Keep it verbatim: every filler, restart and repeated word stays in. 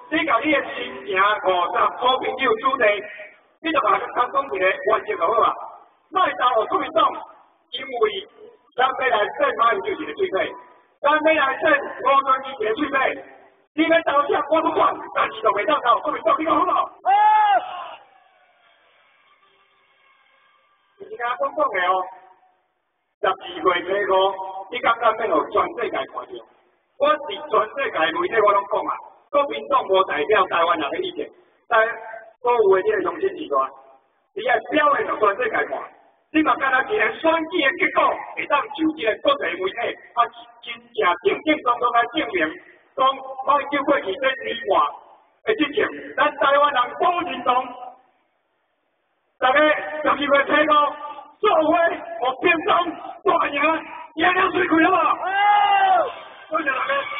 你甲你的新城五十好朋友主题，你就把它讲讲一个完整就好啊。卖大陆出民党，因为咱要来选马英九是个最配，咱要来选吴敦义是个最配。你要投啥我不管，但是就袂当投出民党，你讲好无？好。是甲讲讲的哦。十二月初五，你感觉要互全世界看到？我是全世界媒体我拢讲啊。国民党无代表台湾人的意见，但所有的这个中心时段，你爱表现互全世界看。你嘛敢若一个选举的结果，会当就一个国际媒体啊，真正正正当当来证明，讲马英九过去这年外的执政，咱台湾人都认同。大家十二月初五，做伙和平党大赢，赢了水开好不好？好，多谢大家。